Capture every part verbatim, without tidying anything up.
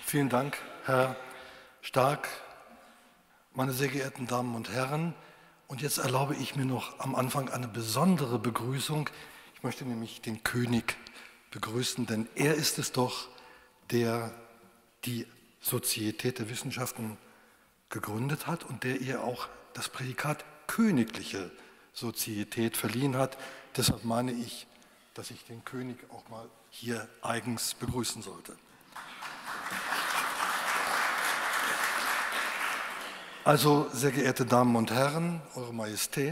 Vielen Dank, Herr Stark, meine sehr geehrten Damen und Herren. Und jetzt erlaube ich mir noch am Anfang eine besondere Begrüßung. Ich möchte nämlich den König begrüßen, denn er ist es doch, der die Sozietät der Wissenschaften gegründet hat und der ihr auch das Prädikat königliche Sozietät verliehen hat. Deshalb meine ich, dass ich den König auch mal hier eigens begrüßen sollte. Also, sehr geehrte Damen und Herren, Eure Majestät,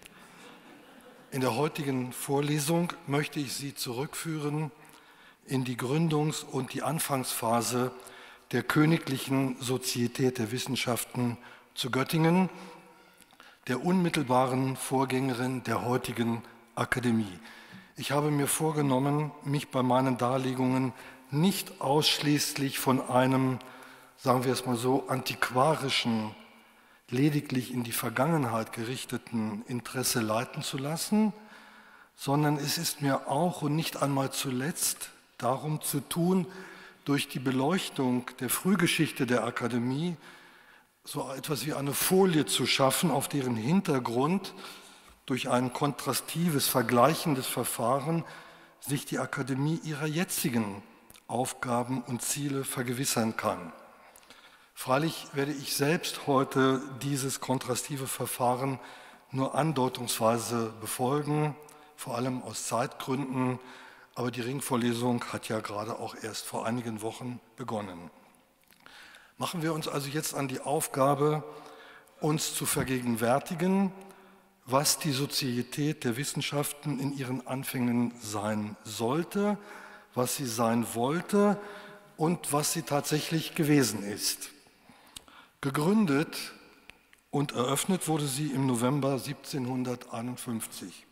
in der heutigen Vorlesung möchte ich Sie zurückführen in die Gründungs- und die Anfangsphase der Königlichen Sozietät der Wissenschaften zu Göttingen, der unmittelbaren Vorgängerin der heutigen Akademie. Ich habe mir vorgenommen, mich bei meinen Darlegungen nicht ausschließlich von einem, sagen wir es mal so, antiquarischen, lediglich in die Vergangenheit gerichteten Interesse leiten zu lassen, sondern es ist mir auch und nicht einmal zuletzt darum zu tun, durch die Beleuchtung der Frühgeschichte der Akademie so etwas wie eine Folie zu schaffen, auf deren Hintergrund durch ein kontrastives, vergleichendes Verfahren sich die Akademie ihrer jetzigen Aufgaben und Ziele vergewissern kann. Freilich werde ich selbst heute dieses kontrastive Verfahren nur andeutungsweise befolgen, vor allem aus Zeitgründen, aber die Ringvorlesung hat ja gerade auch erst vor einigen Wochen begonnen. Machen wir uns also jetzt an die Aufgabe, uns zu vergegenwärtigen, was die Sozietät der Wissenschaften in ihren Anfängen sein sollte, was sie sein wollte und was sie tatsächlich gewesen ist. Gegründet und eröffnet wurde sie im November siebzehnhunderteinundfünfzig.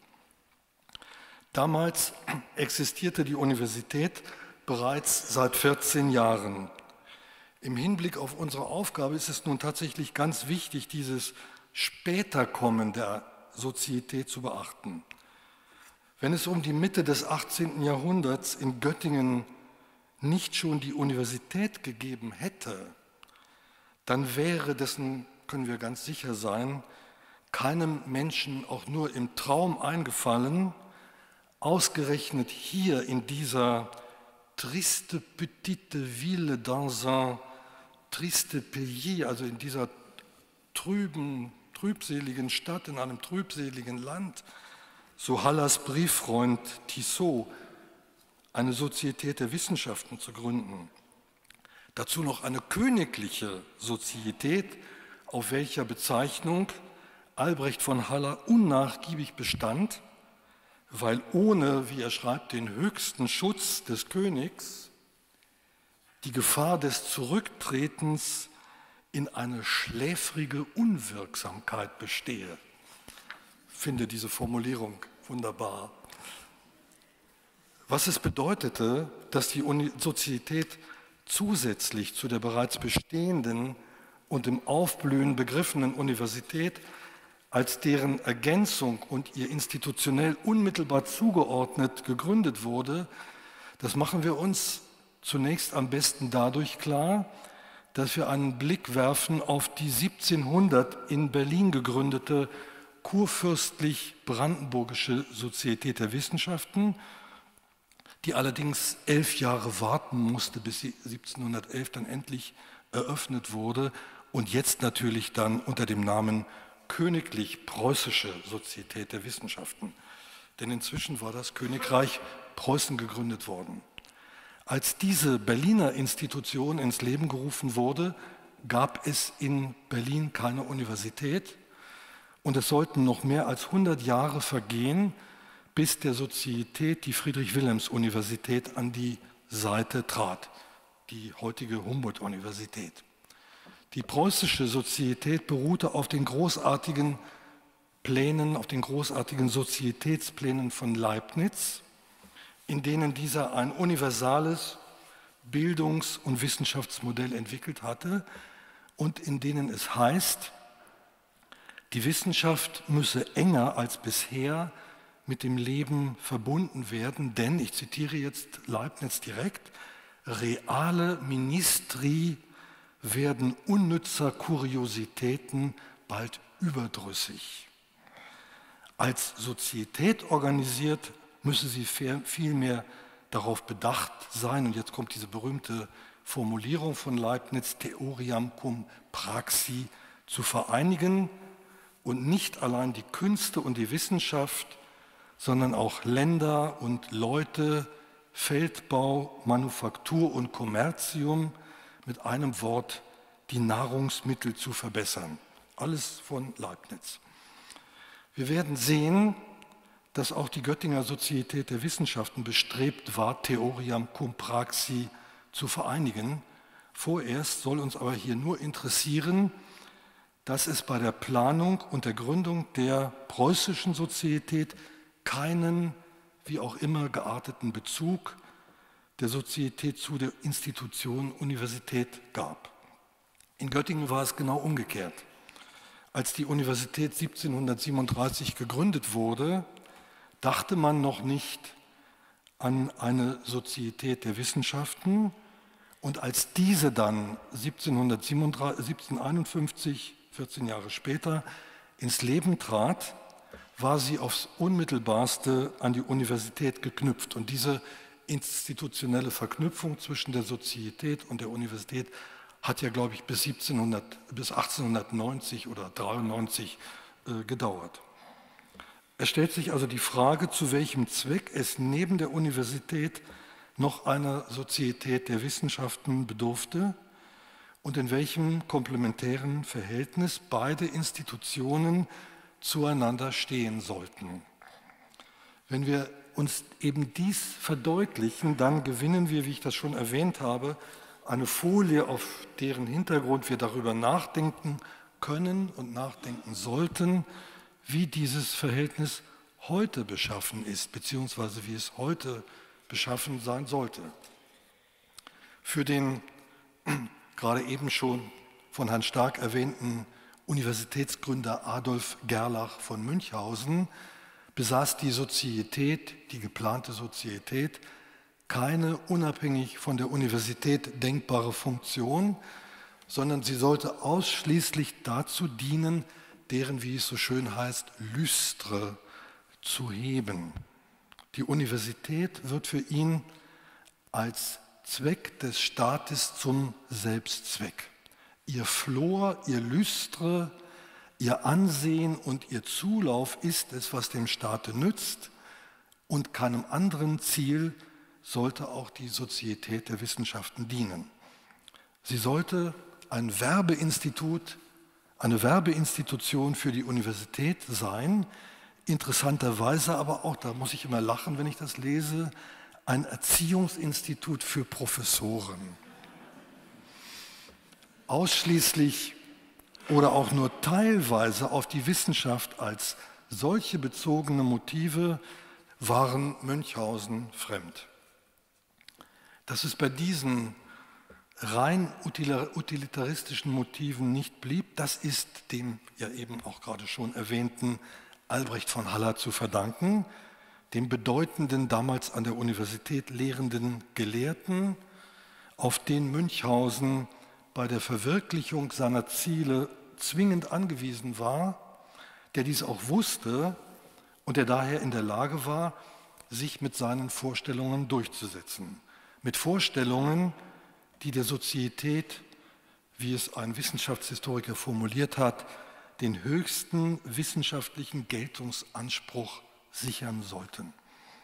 Damals existierte die Universität bereits seit vierzehn Jahren. Im Hinblick auf unsere Aufgabe ist es nun tatsächlich ganz wichtig, dieses Späterkommen der Sozietät zu beachten. Wenn es um die Mitte des achtzehnten Jahrhunderts in Göttingen nicht schon die Universität gegeben hätte, dann wäre, dessen können wir ganz sicher sein, keinem Menschen auch nur im Traum eingefallen, ausgerechnet hier in dieser triste petite ville dans un triste pays, also in dieser trüben, trübseligen Stadt, in einem trübseligen Land, so Hallas Brieffreund Tissot, eine Sozietät der Wissenschaften zu gründen. Dazu noch eine königliche Sozietät, auf welcher Bezeichnung Albrecht von Haller unnachgiebig bestand, weil ohne, wie er schreibt, den höchsten Schutz des Königs die Gefahr des Zurücktretens in eine schläfrige Unwirksamkeit bestehe. Ich finde diese Formulierung wunderbar. Was es bedeutete, dass die Sozietät zusätzlich zu der bereits bestehenden und im Aufblühen begriffenen Universität als deren Ergänzung und ihr institutionell unmittelbar zugeordnet gegründet wurde, das machen wir uns zunächst am besten dadurch klar, dass wir einen Blick werfen auf die siebzehnhundert in Berlin gegründete kurfürstlich-brandenburgische Sozietät der Wissenschaften, die allerdings elf Jahre warten musste, bis sie siebzehnhundertelf dann endlich eröffnet wurde und jetzt natürlich dann unter dem Namen Königlich-Preußische Sozietät der Wissenschaften. Denn inzwischen war das Königreich Preußen gegründet worden. Als diese Berliner Institution ins Leben gerufen wurde, gab es in Berlin keine Universität und es sollten noch mehr als hundert Jahre vergehen, bis der Sozietät die Friedrich-Wilhelms-Universität an die Seite trat, die heutige Humboldt-Universität. Die preußische Sozietät beruhte auf den großartigen Plänen, auf den großartigen Sozietätsplänen von Leibniz, in denen dieser ein universales Bildungs- und Wissenschaftsmodell entwickelt hatte und in denen es heißt, die Wissenschaft müsse enger als bisher mit dem Leben verbunden werden, denn, ich zitiere jetzt Leibniz direkt, reale Ministri werden unnützer Kuriositäten bald überdrüssig. Als Sozietät organisiert müsse sie vielmehr darauf bedacht sein, und jetzt kommt diese berühmte Formulierung von Leibniz, Theoriam cum praxi, zu vereinigen und nicht allein die Künste und die Wissenschaft, sondern auch Länder und Leute, Feldbau, Manufaktur und Kommerzium, mit einem Wort die Nahrungsmittel zu verbessern. Alles von Leibniz. Wir werden sehen, dass auch die Göttinger Sozietät der Wissenschaften bestrebt war, Theoriam cum praxi zu vereinigen. Vorerst soll uns aber hier nur interessieren, dass es bei der Planung und der Gründung der preußischen Sozietät keinen, wie auch immer gearteten Bezug der Sozietät zu der Institution Universität gab. In Göttingen war es genau umgekehrt. Als die Universität siebzehnhundertsiebenunddreißig gegründet wurde, dachte man noch nicht an eine Sozietät der Wissenschaften, und als diese dann siebzehnhunderteinundfünfzig, vierzehn Jahre später, ins Leben trat, war sie aufs Unmittelbarste an die Universität geknüpft. Und diese institutionelle Verknüpfung zwischen der Sozietät und der Universität hat ja, glaube ich, bis, siebzehnhundert, bis achtzehnhundertneunzig oder dreiundneunzig äh, gedauert. Es stellt sich also die Frage, zu welchem Zweck es neben der Universität noch einer Sozietät der Wissenschaften bedurfte und in welchem komplementären Verhältnis beide Institutionen zueinander stehen sollten. Wenn wir uns eben dies verdeutlichen, dann gewinnen wir, wie ich das schon erwähnt habe, eine Folie, auf deren Hintergrund wir darüber nachdenken können und nachdenken sollten, wie dieses Verhältnis heute beschaffen ist, beziehungsweise wie es heute beschaffen sein sollte. Für den gerade eben schon von Herrn Stark erwähnten Universitätsgründer Adolf Gerlach von Münchhausen besaß die Sozietät, die geplante Sozietät, keine unabhängig von der Universität denkbare Funktion, sondern sie sollte ausschließlich dazu dienen, deren, wie es so schön heißt, Lüstre zu heben. Die Universität wird für ihn als Zweck des Staates zum Selbstzweck. Ihr Flor, ihr Lüstre, ihr Ansehen und ihr Zulauf ist es, was dem Staate nützt, und keinem anderen Ziel sollte auch die Sozietät der Wissenschaften dienen. Sie sollte ein Werbeinstitut, eine Werbeinstitution für die Universität sein, interessanterweise aber auch, da muss ich immer lachen, wenn ich das lese, ein Erziehungsinstitut für Professoren. Ausschließlich oder auch nur teilweise auf die Wissenschaft als solche bezogene Motive waren Münchhausen fremd. Dass es bei diesen rein utilitaristischen Motiven nicht blieb, das ist dem ja eben auch gerade schon erwähnten Albrecht von Haller zu verdanken, dem bedeutenden, damals an der Universität lehrenden Gelehrten, auf den Münchhausen bei der Verwirklichung seiner Ziele zwingend angewiesen war, der dies auch wusste und der daher in der Lage war, sich mit seinen Vorstellungen durchzusetzen. Mit Vorstellungen, die der Sozietät, wie es ein Wissenschaftshistoriker formuliert hat, den höchsten wissenschaftlichen Geltungsanspruch sichern sollten.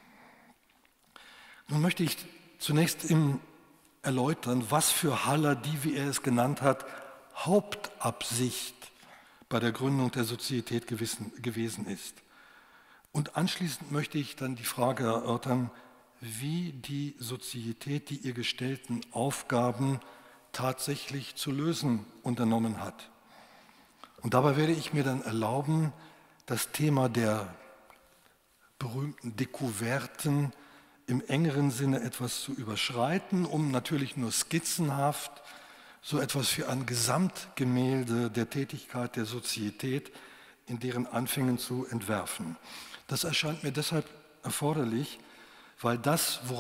Nun möchte ich zunächst im erläutern, was für Haller die, wie er es genannt hat, Hauptabsicht bei der Gründung der Sozietät gewissen, gewesen ist. Und anschließend möchte ich dann die Frage erörtern, wie die Sozietät die ihr gestellten Aufgaben tatsächlich zu lösen unternommen hat. Und dabei werde ich mir dann erlauben, das Thema der berühmten Dekouverten im engeren Sinne etwas zu überschreiten, um natürlich nur skizzenhaft so etwas für ein Gesamtgemälde der Tätigkeit der Sozietät in deren Anfängen zu entwerfen. Das erscheint mir deshalb erforderlich, weil das, worauf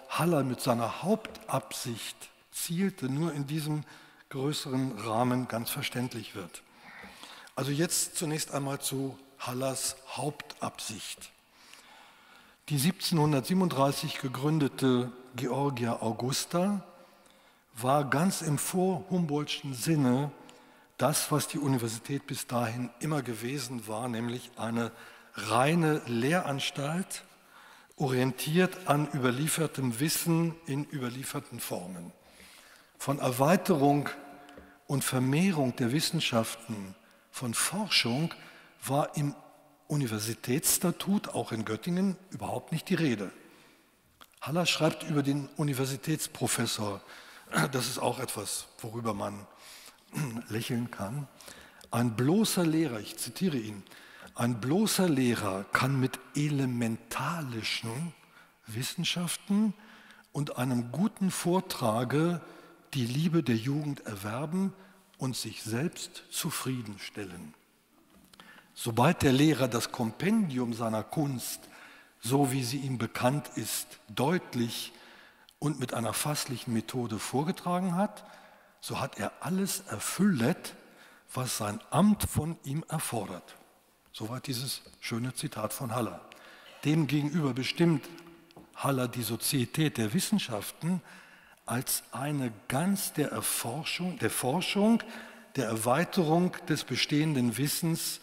Haller mit seiner Hauptabsicht zielte, nur in diesem größeren Rahmen ganz verständlich wird. Also jetzt zunächst einmal zu Hallers Hauptabsicht. Die siebzehnhundertsiebenunddreißig gegründete Georgia Augusta war ganz im vor-Humboldtschen Sinne das, was die Universität bis dahin immer gewesen war, nämlich eine reine Lehranstalt, orientiert an überliefertem Wissen in überlieferten Formen. Von Erweiterung und Vermehrung der Wissenschaften, von Forschung war im Universitätsstatut, auch in Göttingen, überhaupt nicht die Rede. Haller schreibt über den Universitätsprofessor, das ist auch etwas, worüber man lächeln kann. Ein bloßer Lehrer, ich zitiere ihn, ein bloßer Lehrer kann mit elementarischen Wissenschaften und einem guten Vortrage die Liebe der Jugend erwerben und sich selbst zufriedenstellen. Sobald der Lehrer das Kompendium seiner Kunst, so wie sie ihm bekannt ist, deutlich und mit einer fasslichen Methode vorgetragen hat, so hat er alles erfüllet, was sein Amt von ihm erfordert. Soweit dieses schöne Zitat von Haller. Demgegenüber bestimmt Haller die Sozietät der Wissenschaften als eine ganz der Erforschung, der Forschung, der Erweiterung des bestehenden Wissens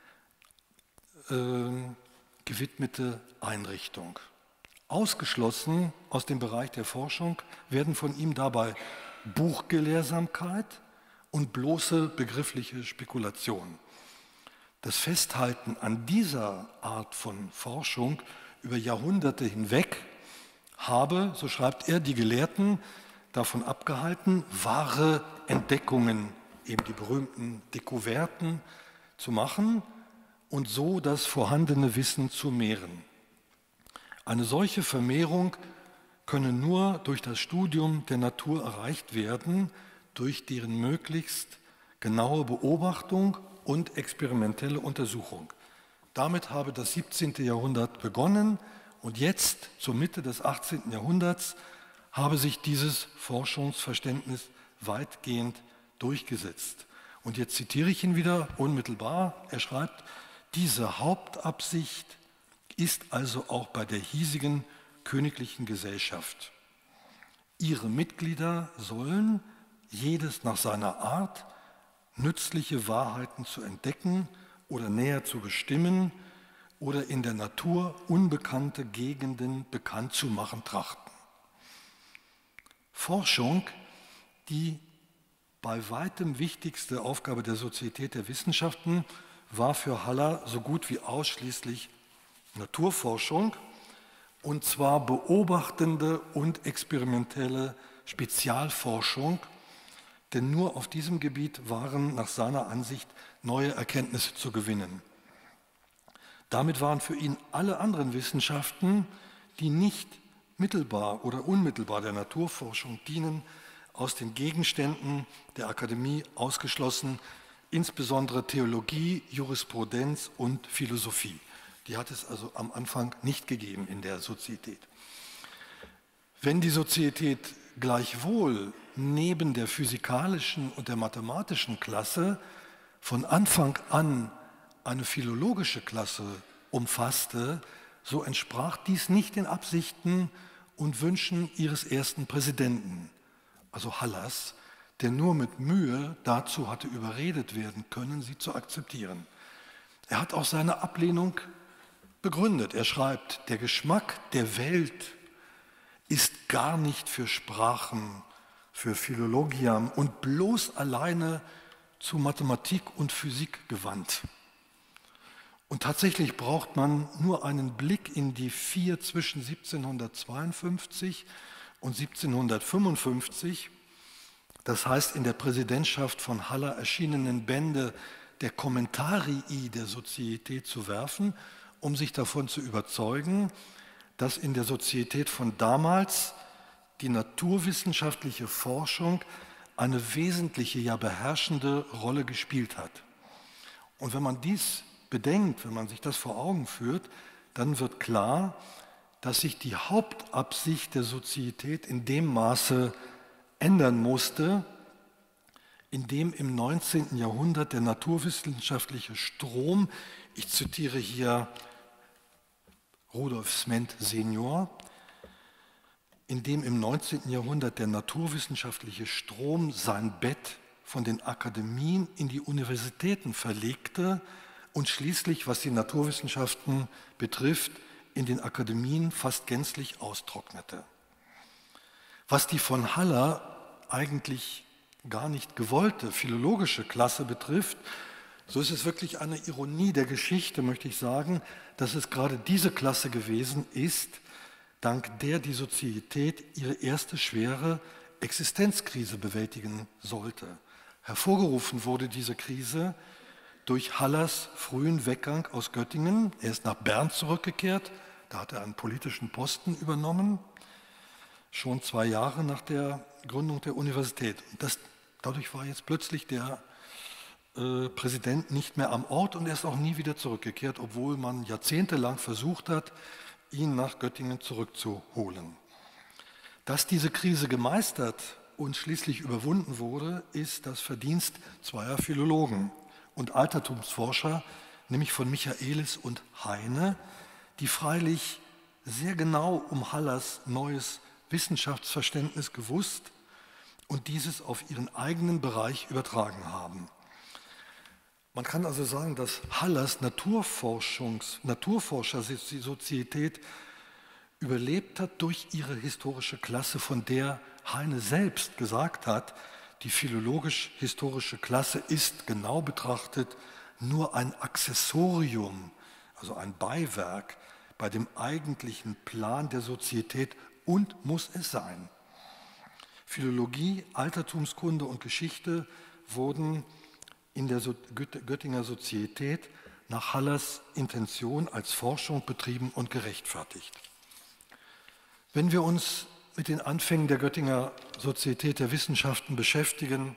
äh, gewidmete Einrichtung. Ausgeschlossen aus dem Bereich der Forschung werden von ihm dabei Buchgelehrsamkeit und bloße begriffliche Spekulation. Das Festhalten an dieser Art von Forschung über Jahrhunderte hinweg habe, so schreibt er, die Gelehrten davon abgehalten, wahre Entdeckungen, eben die berühmten Dekouverten, zu machen und so das vorhandene Wissen zu mehren. Eine solche Vermehrung könne nur durch das Studium der Natur erreicht werden, durch deren möglichst genaue Beobachtung und experimentelle Untersuchung. Damit habe das siebzehnte Jahrhundert begonnen und jetzt, zur Mitte des achtzehnten Jahrhunderts, habe sich dieses Forschungsverständnis weitgehend durchgesetzt. Und jetzt zitiere ich ihn wieder unmittelbar. Er schreibt, diese Hauptabsicht ist also auch bei der hiesigen königlichen Gesellschaft. Ihre Mitglieder sollen, jedes nach seiner Art, nützliche Wahrheiten zu entdecken oder näher zu bestimmen oder in der Natur unbekannte Gegenden bekannt zu machen trachten. Forschung, die bei weitem wichtigste Aufgabe der Sozietät der Wissenschaften, war für Haller so gut wie ausschließlich Naturforschung, und zwar beobachtende und experimentelle Spezialforschung, denn nur auf diesem Gebiet waren nach seiner Ansicht neue Erkenntnisse zu gewinnen. Damit waren für ihn alle anderen Wissenschaften, die nicht mittelbar oder unmittelbar der Naturforschung dienen, aus den Gegenständen der Akademie ausgeschlossen, insbesondere Theologie, Jurisprudenz und Philosophie. Die hat es also am Anfang nicht gegeben in der Sozietät. Wenn die Sozietät gleichwohl neben der physikalischen und der mathematischen Klasse von Anfang an eine philologische Klasse umfasste, so entsprach dies nicht den Absichten und Wünschen ihres ersten Präsidenten, also Hallers, der nur mit Mühe dazu hatte überredet werden können, sie zu akzeptieren. Er hat auch seine Ablehnung begründet. Er schreibt, der Geschmack der Welt ist gar nicht für Sprachen, für Philologiam und bloß alleine zu Mathematik und Physik gewandt. Und tatsächlich braucht man nur einen Blick in die vier zwischen siebzehnhundertzweiundfünfzig und siebzehnhundertfünfundfünfzig, das heißt in der Präsidentschaft von Haller erschienenen Bände der Commentarii der Sozietät zu werfen, um sich davon zu überzeugen, dass in der Sozietät von damals die naturwissenschaftliche Forschung eine wesentliche, ja beherrschende Rolle gespielt hat. Und wenn man dies bedenkt, wenn man sich das vor Augen führt, dann wird klar, dass sich die Hauptabsicht der Sozietät in dem Maße ändern musste, in dem im neunzehnten Jahrhundert der naturwissenschaftliche Strom, ich zitiere hier Rudolf Sment Senior, in dem im neunzehnten Jahrhundert der naturwissenschaftliche Strom sein Bett von den Akademien in die Universitäten verlegte und schließlich, was die Naturwissenschaften betrifft, in den Akademien fast gänzlich austrocknete. Was die von Haller eigentlich gar nicht gewollte philologische Klasse betrifft, so ist es wirklich eine Ironie der Geschichte, möchte ich sagen, dass es gerade diese Klasse gewesen ist, dank der die Sozietät ihre erste schwere Existenzkrise bewältigen sollte. Hervorgerufen wurde diese Krise durch Hallers frühen Weggang aus Göttingen. Er ist nach Bern zurückgekehrt, da hat er einen politischen Posten übernommen, schon zwei Jahre nach der Gründung der Universität. Und das, dadurch war jetzt plötzlich der äh, Präsident nicht mehr am Ort und er ist auch nie wieder zurückgekehrt, obwohl man jahrzehntelang versucht hat, ihn nach Göttingen zurückzuholen. Dass diese Krise gemeistert und schließlich überwunden wurde, ist das Verdienst zweier Philologen und Altertumsforscher, nämlich von Michaelis und Heine, die freilich sehr genau um Hallers neues Wissenschaftsverständnis gewusst und dieses auf ihren eigenen Bereich übertragen haben. Man kann also sagen, dass Hallers Naturforschungs, Naturforschersozietät überlebt hat durch ihre historische Klasse, von der Heine selbst gesagt hat, die philologisch-historische Klasse ist genau betrachtet nur ein Accessorium, also ein Beiwerk bei dem eigentlichen Plan der Sozietät und muss es sein. Philologie, Altertumskunde und Geschichte wurden in der Göttinger Sozietät nach Hallers Intention als Forschung betrieben und gerechtfertigt. Wenn wir uns mit den Anfängen der Göttinger Sozietät der Wissenschaften beschäftigen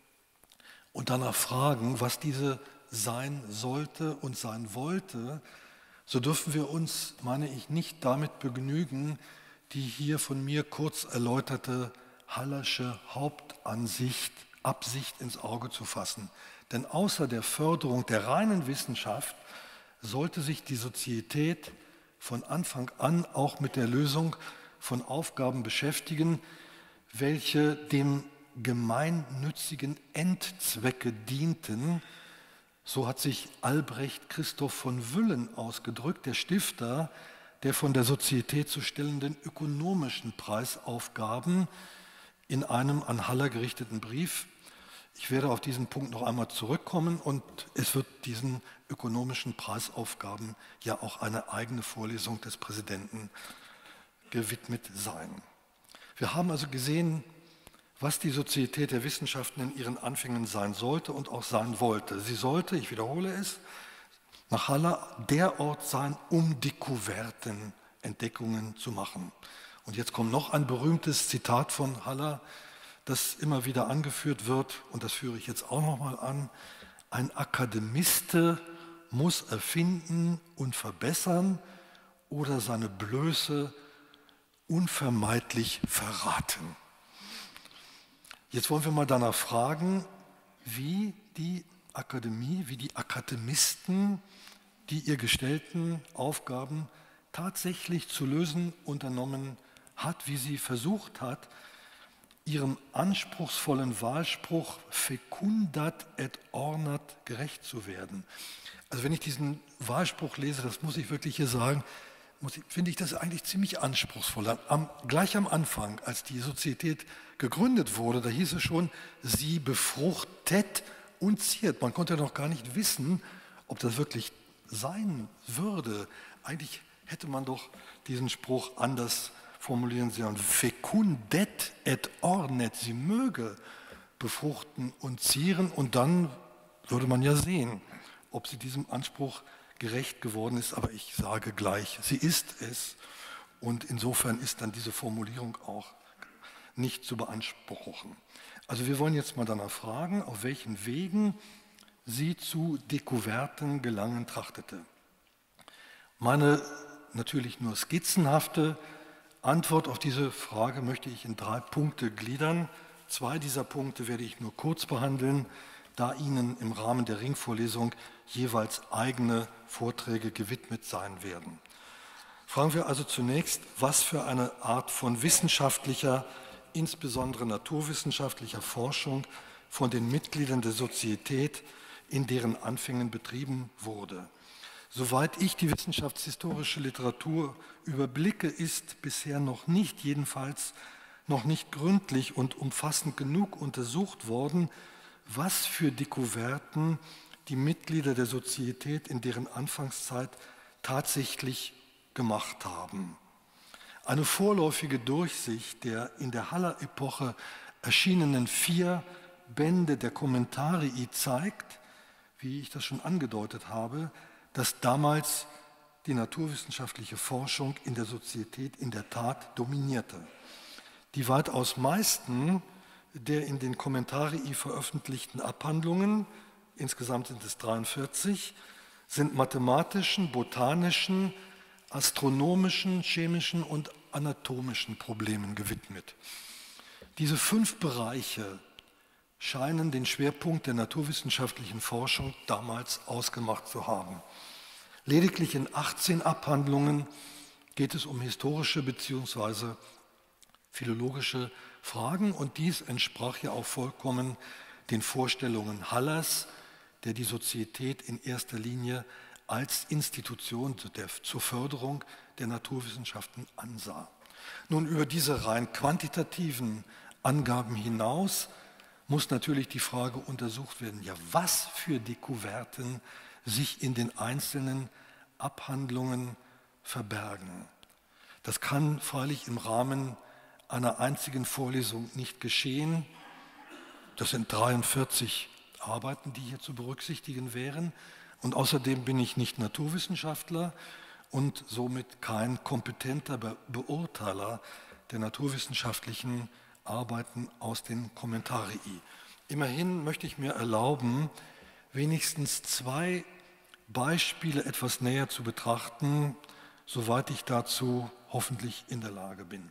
und danach fragen, was diese sein sollte und sein wollte, so dürfen wir uns, meine ich, nicht damit begnügen, die hier von mir kurz erläuterte Hallersche Hauptansicht, Absicht ins Auge zu fassen. Denn außer der Förderung der reinen Wissenschaft sollte sich die Sozietät von Anfang an auch mit der Lösung von Aufgaben beschäftigen, welche dem gemeinnützigen Endzwecke dienten. So hat sich Albrecht Christoph von Wüllen ausgedrückt, der Stifter der von der Sozietät zu stellenden ökonomischen Preisaufgaben in einem an Haller gerichteten Brief. Ich werde auf diesen Punkt noch einmal zurückkommen und es wird diesen ökonomischen Preisaufgaben ja auch eine eigene Vorlesung des Präsidenten gewidmet sein. Wir haben also gesehen, was die Sozietät der Wissenschaften in ihren Anfängen sein sollte und auch sein wollte. Sie sollte, ich wiederhole es, nach Haller der Ort sein, um Dekuverten, Entdeckungen zu machen. Und jetzt kommt noch ein berühmtes Zitat von Haller, das immer wieder angeführt wird, und das führe ich jetzt auch noch mal an: Ein Akademiste muss erfinden und verbessern oder seine Blöße unvermeidlich verraten. Jetzt wollen wir mal danach fragen, wie die Akademie, wie die Akademisten die ihr gestellten Aufgaben tatsächlich zu lösen unternommen hat, wie sie versucht hat, ihrem anspruchsvollen Wahlspruch fecundat et ornat gerecht zu werden. Also wenn ich diesen Wahlspruch lese, das muss ich wirklich hier sagen, ich, finde ich das eigentlich ziemlich anspruchsvoll. Am, gleich am Anfang, als die Sozietät gegründet wurde, da hieß es schon, sie befruchtet und ziert. Man konnte noch gar nicht wissen, ob das wirklich sein würde. Eigentlich hätte man doch diesen Spruch anders formulieren sollen. Fecundet et ornet, sie möge befruchten und zieren, und dann würde man ja sehen, ob sie diesem Anspruch gerecht geworden ist. Aber ich sage gleich, sie ist es, und insofern ist dann diese Formulierung auch nicht zu beanspruchen. Also wir wollen jetzt mal danach fragen, auf welchen Wegen sie zu Dekuverten gelangen trachtete. Meine natürlich nur skizzenhafte Antwort auf diese Frage möchte ich in drei Punkte gliedern. Zwei dieser Punkte werde ich nur kurz behandeln, da Ihnen im Rahmen der Ringvorlesung jeweils eigene Vorträge gewidmet sein werden. Fragen wir also zunächst, was für eine Art von wissenschaftlicher, insbesondere naturwissenschaftlicher Forschung von den Mitgliedern der Sozietät in deren Anfängen betrieben wurde. Soweit ich die wissenschaftshistorische Literatur überblicke, ist bisher noch nicht, jedenfalls noch nicht gründlich und umfassend genug untersucht worden, was für Dekouverten die Mitglieder der Sozietät in deren Anfangszeit tatsächlich gemacht haben. Eine vorläufige Durchsicht der in der Haller-Epoche erschienenen vier Bände der Commentarii zeigt, wie ich das schon angedeutet habe, dass damals die naturwissenschaftliche Forschung in der Sozietät in der Tat dominierte. Die weitaus meisten der in den Commentarii veröffentlichten Abhandlungen, insgesamt sind es dreiundvierzig, sind mathematischen, botanischen, astronomischen, chemischen und anatomischen Problemen gewidmet. Diese fünf Bereiche scheinen den Schwerpunkt der naturwissenschaftlichen Forschung damals ausgemacht zu haben. Lediglich in achtzehn Abhandlungen geht es um historische bzw. philologische Fragen und dies entsprach ja auch vollkommen den Vorstellungen Hallers, der die Sozietät in erster Linie als Institution zur Förderung der Naturwissenschaften ansah. Nun, über diese rein quantitativen Angaben hinaus muss natürlich die Frage untersucht werden, ja, was für Dekouverten sich in den einzelnen Abhandlungen verbergen. Das kann freilich im Rahmen einer einzigen Vorlesung nicht geschehen. Das sind dreiundvierzig Arbeiten, die hier zu berücksichtigen wären. Und außerdem bin ich nicht Naturwissenschaftler und somit kein kompetenter Be- Beurteiler der naturwissenschaftlichen Arbeiten aus den Commentarii. Immerhin möchte ich mir erlauben, wenigstens zwei Beispiele etwas näher zu betrachten, soweit ich dazu hoffentlich in der Lage bin.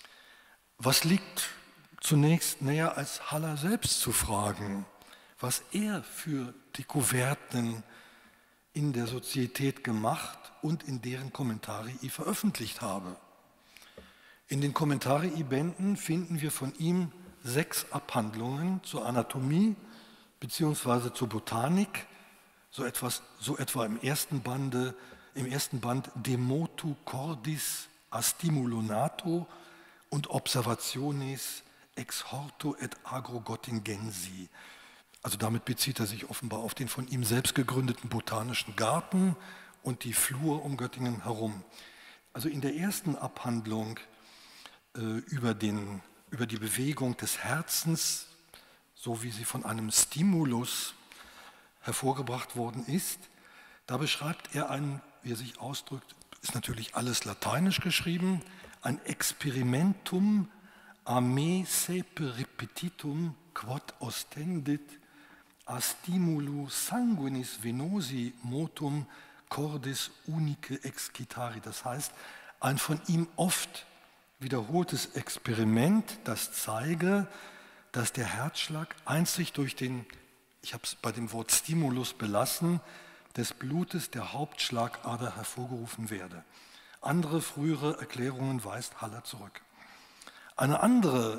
Was liegt zunächst näher als Haller selbst zu fragen, was er für Dekouverten in der Sozietät gemacht und in deren Commentarii veröffentlicht habe. In den Commentarii-Bänden finden wir von ihm sechs Abhandlungen zur Anatomie bzw. zur Botanik, so, etwas, so etwa im ersten, Bande, im ersten Band De motu cordis a stimulo nato und Observationes ex horto et agro Göttingensi. Also damit bezieht er sich offenbar auf den von ihm selbst gegründeten botanischen Garten und die Flur um Göttingen herum. Also in der ersten Abhandlung äh, über, den, über die Bewegung des Herzens, so wie sie von einem Stimulus hervorgebracht worden ist, da beschreibt er ein, wie er sich ausdrückt, ist natürlich alles lateinisch geschrieben, ein Experimentum a me sepe repetitum quod ostendit a stimulo sanguinis venosi motum cordis unice excitari. Das heißt, ein von ihm oft wiederholtes Experiment, das zeige, dass der Herzschlag einzig durch den, ich habe es bei dem Wort Stimulus belassen, des Blutes der Hauptschlagader hervorgerufen werde. Andere frühere Erklärungen weist Haller zurück. Eine andere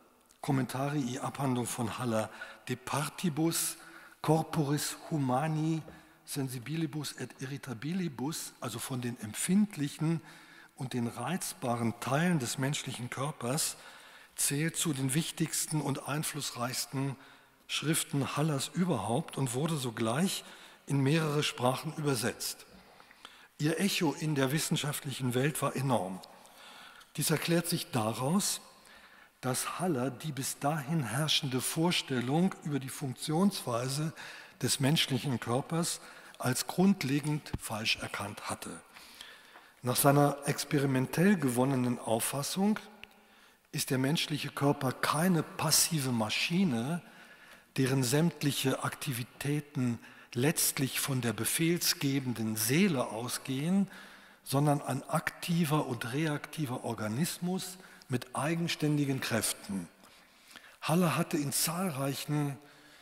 Commentarii-Abhandlung von Haller, De partibus corporis humani sensibilibus et irritabilibus, also von den empfindlichen und den reizbaren Teilen des menschlichen Körpers, zählt zu den wichtigsten und einflussreichsten Schriften Hallers überhaupt und wurde sogleich in mehrere Sprachen übersetzt. Ihr Echo in der wissenschaftlichen Welt war enorm. Dies erklärt sich daraus, dass Haller die bis dahin herrschende Vorstellung über die Funktionsweise des menschlichen Körpers als grundlegend falsch erkannt hatte. Nach seiner experimentell gewonnenen Auffassung ist der menschliche Körper keine passive Maschine, deren sämtliche Aktivitäten letztlich von der befehlsgebenden Seele ausgehen, sondern ein aktiver und reaktiver Organismus mit eigenständigen Kräften. Haller hatte in zahlreichen,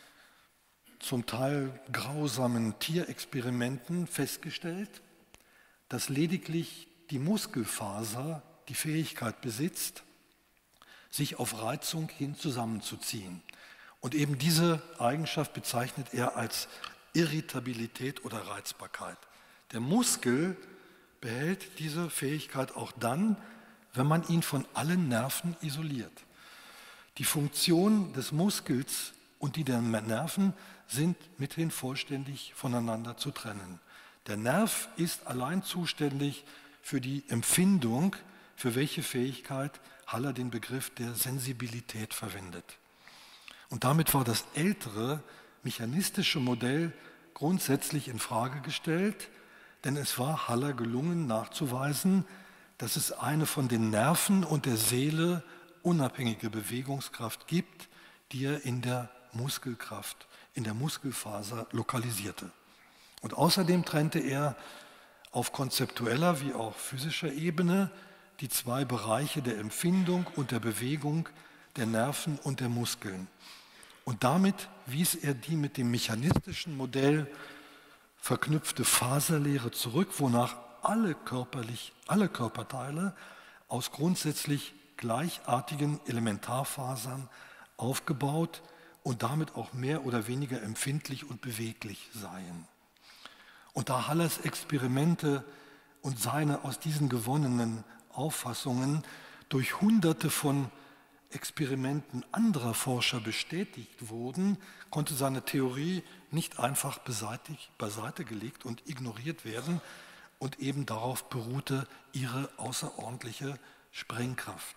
zum Teil grausamen Tierexperimenten festgestellt, dass lediglich die Muskelfaser die Fähigkeit besitzt, sich auf Reizung hin zusammenzuziehen. Und eben diese Eigenschaft bezeichnet er als Irritabilität oder Reizbarkeit. Der Muskel behält diese Fähigkeit auch dann, wenn man ihn von allen Nerven isoliert. Die Funktion des Muskels und die der Nerven sind mithin vollständig voneinander zu trennen. Der Nerv ist allein zuständig für die Empfindung, für welche Fähigkeit Haller den Begriff der Sensibilität verwendet. Und damit war das ältere mechanistische Modell grundsätzlich in Frage gestellt, denn es war Haller gelungen nachzuweisen, dass es eine von den Nerven und der Seele unabhängige Bewegungskraft gibt, die er in der Muskelkraft, in der Muskelfaser lokalisierte. Und außerdem trennte er auf konzeptueller wie auch physischer Ebene die zwei Bereiche der Empfindung und der Bewegung der Nerven und der Muskeln. Und damit wies er die mit dem mechanistischen Modell verknüpfte Faserlehre zurück, wonach alle, körperlich, alle Körperteile aus grundsätzlich gleichartigen Elementarfasern aufgebaut und damit auch mehr oder weniger empfindlich und beweglich seien. Und da Hallers Experimente und seine aus diesen gewonnenen Auffassungen durch Hunderte von Experimenten anderer Forscher bestätigt wurden, konnte seine Theorie nicht einfach beseitigt, beiseite gelegt und ignoriert werden und eben darauf beruhte ihre außerordentliche Sprengkraft.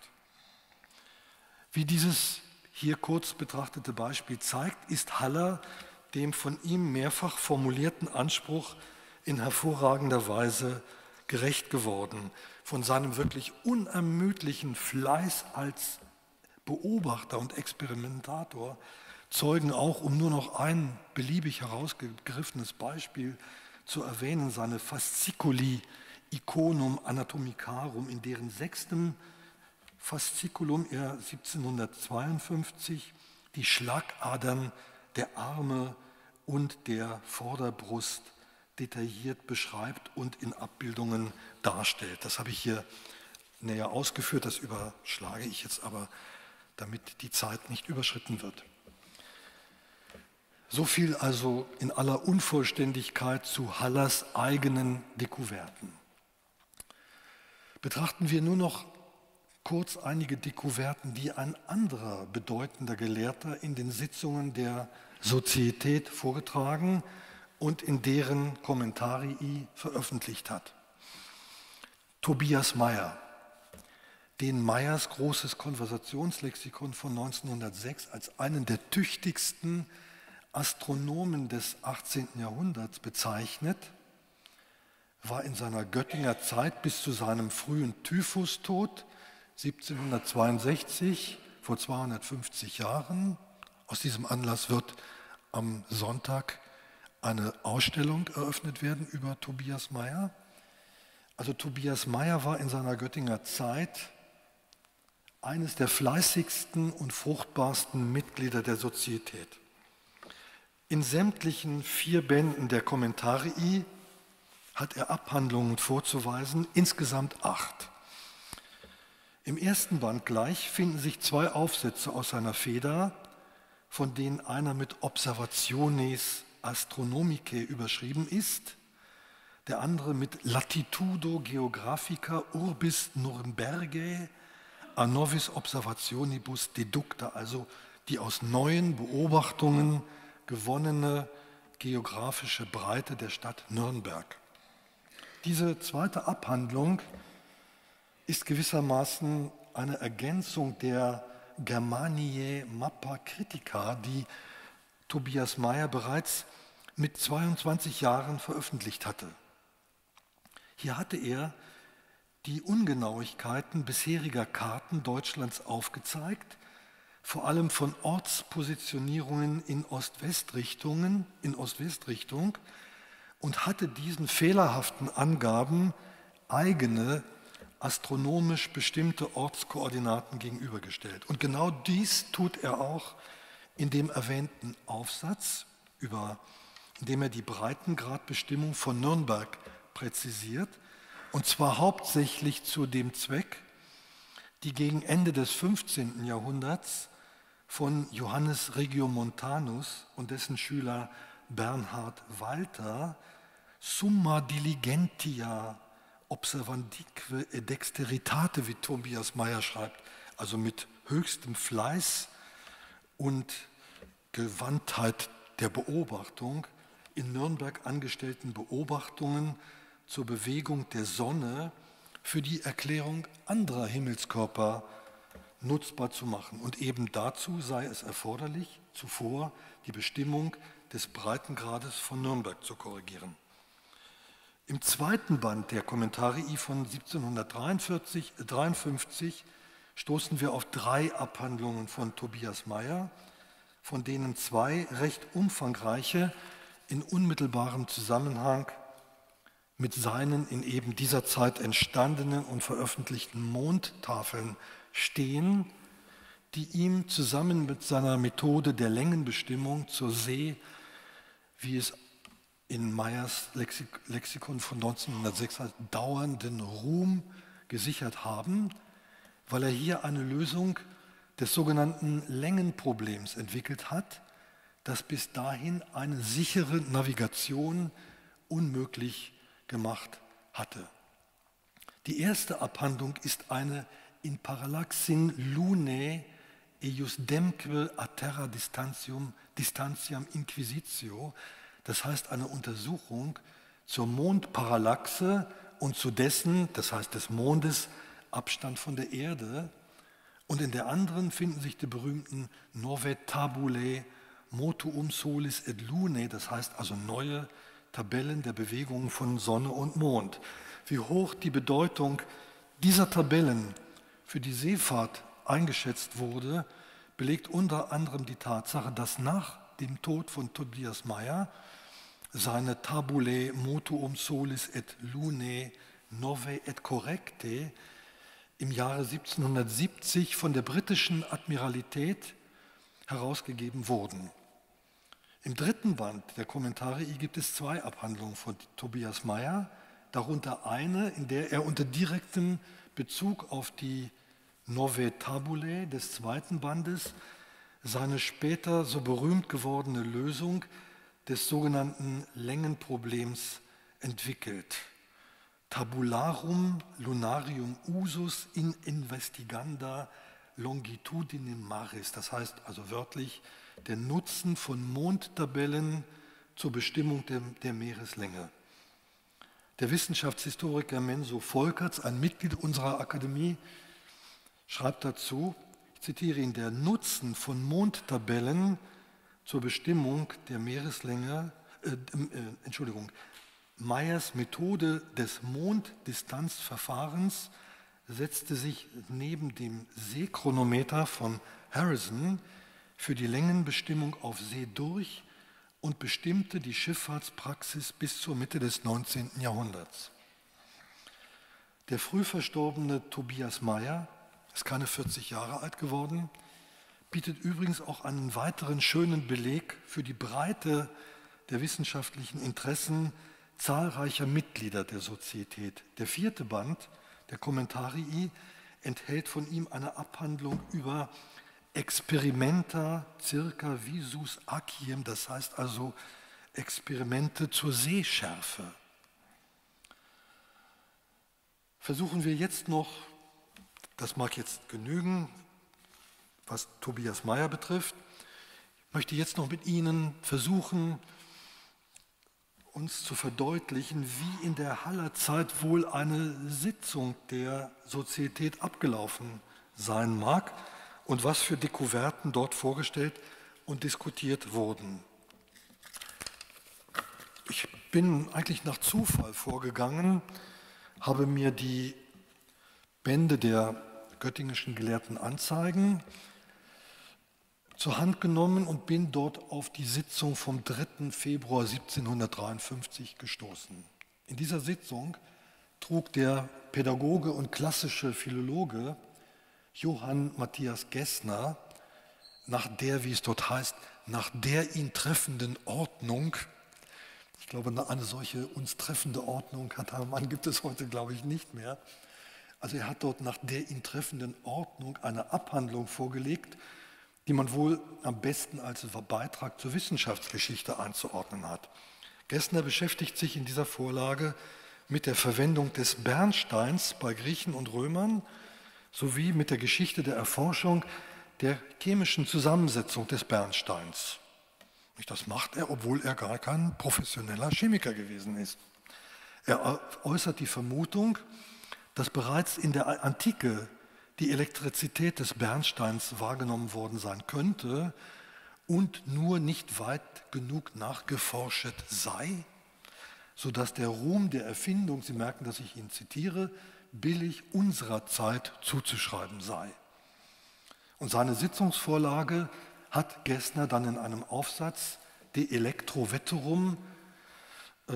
Wie dieses hier kurz betrachtete Beispiel zeigt, ist Haller dem von ihm mehrfach formulierten Anspruch in hervorragender Weise gerecht geworden. Von seinem wirklich unermüdlichen Fleiß als Beobachter und Experimentator zeugen auch, um nur noch ein beliebig herausgegriffenes Beispiel zu erwähnen, seine Fasciculi Iconum Anatomicarum, in deren sechstem Faszikulum er siebzehnhundertzweiundfünfzig die Schlagadern der Arme und der Vorderbrust detailliert beschreibt und in Abbildungen darstellt. Das habe ich hier näher ausgeführt, das überschlage ich jetzt aber, damit die Zeit nicht überschritten wird. So viel also in aller Unvollständigkeit zu Hallers eigenen Dekouverten. Betrachten wir nur noch kurz einige Dekouverten, die ein anderer bedeutender Gelehrter in den Sitzungen der Sozietät vorgetragen und in deren Kommentarii veröffentlicht hat. Tobias Meyer, den Meyers großes Konversationslexikon von neunzehnhundertsechs als einen der tüchtigsten Astronomen des achtzehnten Jahrhunderts bezeichnet, war in seiner Göttinger Zeit bis zu seinem frühen Typhustod siebzehnhundertzweiundsechzig, vor zweihundertfünfzig Jahren. Aus diesem Anlass wird am Sonntag eine Ausstellung eröffnet werden über Tobias Meyer. Also Tobias Meyer war in seiner Göttinger Zeit eines der fleißigsten und fruchtbarsten Mitglieder der Sozietät. In sämtlichen vier Bänden der Kommentarii hat er Abhandlungen vorzuweisen, insgesamt acht. Im ersten Band gleich finden sich zwei Aufsätze aus seiner Feder, von denen einer mit Observationes Astronomicae überschrieben ist, der andere mit Latitudo Geographica Urbis Nurembergae a novis observationibus deducta, also die aus neuen Beobachtungen gewonnene geografische Breite der Stadt Nürnberg. Diese zweite Abhandlung ist gewissermaßen eine Ergänzung der Germaniae Mappa Critica, die Tobias Meyer bereits mit zweiundzwanzig Jahren veröffentlicht hatte. Hier hatte er die Ungenauigkeiten bisheriger Karten Deutschlands aufgezeigt, vor allem von Ortspositionierungen in Ost-West-Richtungen, in Ost-West-Richtung, und hatte diesen fehlerhaften Angaben eigene astronomisch bestimmte Ortskoordinaten gegenübergestellt. Und genau dies tut er auch in dem erwähnten Aufsatz, über, in dem er die Breitengradbestimmung von Nürnberg präzisiert, und zwar hauptsächlich zu dem Zweck, die gegen Ende des fünfzehnten Jahrhunderts von Johannes Regiomontanus und dessen Schüler Bernhard Walter Summa diligentia observandique et dexteritate, wie Tobias Meyer schreibt, also mit höchstem Fleiß und Gewandtheit der Beobachtung, in Nürnberg angestellten Beobachtungen zur Bewegung der Sonne für die Erklärung anderer Himmelskörper nutzbar zu machen. Und eben dazu sei es erforderlich, zuvor die Bestimmung des Breitengrades von Nürnberg zu korrigieren. Im zweiten Band der Commentarii von siebzehnhundertdreiundfünfzig stoßen wir auf drei Abhandlungen von Tobias Meyer, von denen zwei recht umfangreiche in unmittelbarem Zusammenhang mit seinen in eben dieser Zeit entstandenen und veröffentlichten Mondtafeln stehen, die ihm zusammen mit seiner Methode der Längenbestimmung zur See, wie es in Meyers Lexik- Lexikon von neunzehnhundertsechs heißt, dauernden Ruhm gesichert haben, weil er hier eine Lösung des sogenannten Längenproblems entwickelt hat, das bis dahin eine sichere Navigation unmöglich gemacht hatte. Die erste Abhandlung ist eine in Parallaxin lunae eiusdemque a terra distantium, distantiam inquisitio, das heißt eine Untersuchung zur Mondparallaxe und zu dessen, das heißt des Mondes, Abstand von der Erde. Und in der anderen finden sich die berühmten Novae Tabulae Motuum Solis et Lunae, das heißt also neue Tabellen der Bewegungen von Sonne und Mond. Wie hoch die Bedeutung dieser Tabellen für die Seefahrt eingeschätzt wurde, belegt unter anderem die Tatsache, dass nach dem Tod von Tobias Meyer seine Tabulae Motuum Solis et Lunae Novae et Correcte im Jahre siebzehnhundertsiebzig von der britischen Admiralität herausgegeben wurden. Im dritten Band der Commentarii gibt es zwei Abhandlungen von Tobias Meyer, darunter eine, in der er unter direktem Bezug auf die Novae Tabulae des zweiten Bandes seine später so berühmt gewordene Lösung des sogenannten Längenproblems entwickelt. Tabularum lunarium usus in investiganda longitudinem maris, das heißt also wörtlich der Nutzen von Mondtabellen zur Bestimmung der, der Meereslänge. Der Wissenschaftshistoriker Menso Volkerts, ein Mitglied unserer Akademie, schreibt dazu, ich zitiere ihn, der Nutzen von Mondtabellen zur Bestimmung der Meereslänge, äh, äh, Entschuldigung, Meyers Methode des Monddistanzverfahrens setzte sich neben dem Seechronometer von Harrison für die Längenbestimmung auf See durch und bestimmte die Schifffahrtspraxis bis zur Mitte des neunzehnten Jahrhunderts. Der früh verstorbene Tobias Meyer, ist keine vierzig Jahre alt geworden, bietet übrigens auch einen weiteren schönen Beleg für die Breite der wissenschaftlichen Interessen zahlreicher Mitglieder der Sozietät. Der vierte Band der Commentarii enthält von ihm eine Abhandlung über Experimenta circa visus aciem, das heißt also Experimente zur Sehschärfe. Versuchen wir jetzt noch, das mag jetzt genügen, was Tobias Meyer betrifft, ich möchte jetzt noch mit Ihnen versuchen, uns zu verdeutlichen, wie in der Haller Zeit wohl eine Sitzung der Sozietät abgelaufen sein mag und was für Dekouverten dort vorgestellt und diskutiert wurden. Ich bin eigentlich nach Zufall vorgegangen, habe mir die Bände der Göttingischen Gelehrten Anzeigen zur Hand genommen und bin dort auf die Sitzung vom dritten Februar siebzehnhundertdreiundfünfzig gestoßen. In dieser Sitzung trug der Pädagoge und klassische Philologe Johann Matthias Gessner nach der, wie es dort heißt, nach der ihn treffenden Ordnung. Ich glaube, eine solche uns treffende Ordnung hat der Mann, gibt es heute, glaube ich, nicht mehr. Also er hat dort nach der ihn treffenden Ordnung eine Abhandlung vorgelegt, die man wohl am besten als Beitrag zur Wissenschaftsgeschichte einzuordnen hat. Gessner beschäftigt sich in dieser Vorlage mit der Verwendung des Bernsteins bei Griechen und Römern sowie mit der Geschichte der Erforschung der chemischen Zusammensetzung des Bernsteins. Das macht er, obwohl er gar kein professioneller Chemiker gewesen ist. Er äußert die Vermutung, dass bereits in der Antike die Elektrizität des Bernsteins wahrgenommen worden sein könnte und nur nicht weit genug nachgeforscht sei, sodass der Ruhm der Erfindung, Sie merken, dass ich ihn zitiere, billig unserer Zeit zuzuschreiben sei. Und seine Sitzungsvorlage hat Gessner dann in einem Aufsatz, De Electro Veterum, äh,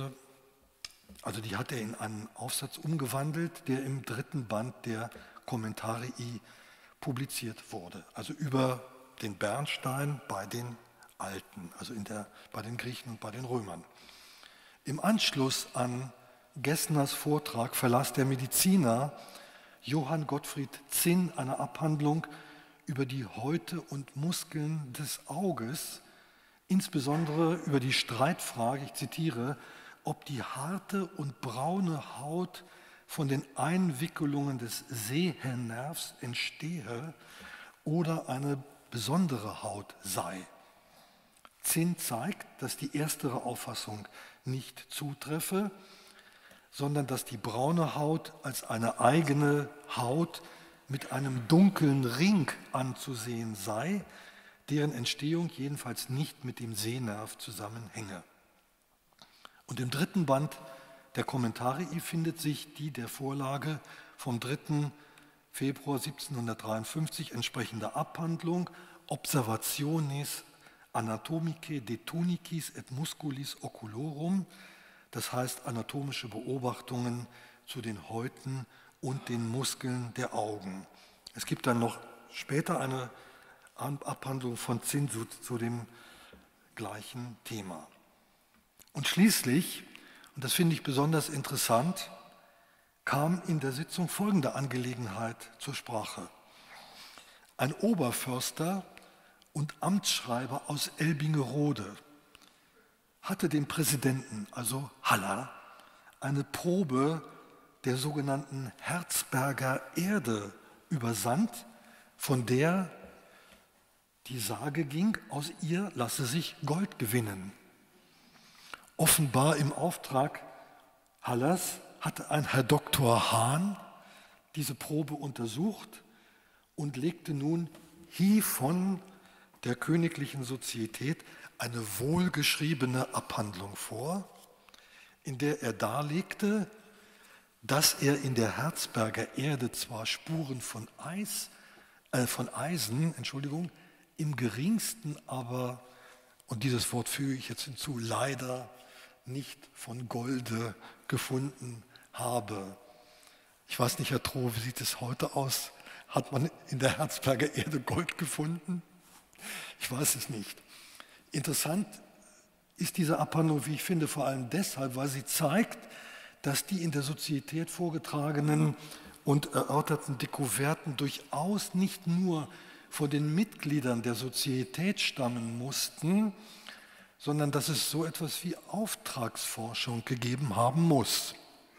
also die hat er in einen Aufsatz umgewandelt, der im dritten Band der Commentarii publiziert wurde, also über den Bernstein bei den Alten, also in der, bei den Griechen und bei den Römern. Im Anschluss an Gessners Vortrag verlas der Mediziner Johann Gottfried Zinn eine Abhandlung über die Häute und Muskeln des Auges, insbesondere über die Streitfrage, ich zitiere, ob die harte und braune Haut von den Einwickelungen des Sehnervs entstehe oder eine besondere Haut sei. Zinn zeigt, dass die erstere Auffassung nicht zutreffe, sondern dass die braune Haut als eine eigene Haut mit einem dunklen Ring anzusehen sei, deren Entstehung jedenfalls nicht mit dem Sehnerv zusammenhänge. Und im dritten Band der Commentarii findet sich die der Vorlage vom dritten Februar siebzehnhundertdreiundfünfzig entsprechende Abhandlung Observationes Anatomicae de Tunicis et Musculis Oculorum, das heißt anatomische Beobachtungen zu den Häuten und den Muskeln der Augen. Es gibt dann noch später eine Abhandlung von Zinn zu, zu dem gleichen Thema. Und schließlich, und das finde ich besonders interessant, kam in der Sitzung folgende Angelegenheit zur Sprache. Ein Oberförster und Amtsschreiber aus Elbingerode hatte dem Präsidenten, also Haller, eine Probe der sogenannten Herzberger Erde übersandt, von der die Sage ging, aus ihr lasse sich Gold gewinnen. Offenbar im Auftrag Hallers hatte ein Herr Doktor Hahn diese Probe untersucht und legte nun hievon der Königlichen Sozietät eine wohlgeschriebene Abhandlung vor, in der er darlegte, dass er in der Herzberger Erde zwar Spuren von Eis, äh, von Eisen, Entschuldigung, im geringsten aber, und dieses Wort füge ich jetzt hinzu, leider nicht von Golde gefunden habe. Ich weiß nicht, Herr Troh, wie sieht es heute aus? Hat man in der Herzberger Erde Gold gefunden? Ich weiß es nicht. Interessant ist diese Abhandlung, wie ich finde, vor allem deshalb, weil sie zeigt, dass die in der Sozietät vorgetragenen und erörterten Dekuverten durchaus nicht nur von den Mitgliedern der Sozietät stammen mussten, sondern dass es so etwas wie Auftragsforschung gegeben haben muss.